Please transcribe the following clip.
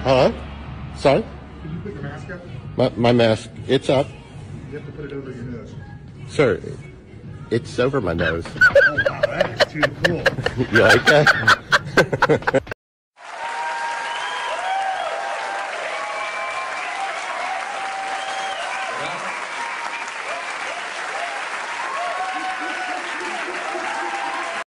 Hello? Sorry? Can you put your mask up? My mask, it's up. You have to put it over your nose. Sir, it's over my nose. Oh, wow, that is too cool. You like that?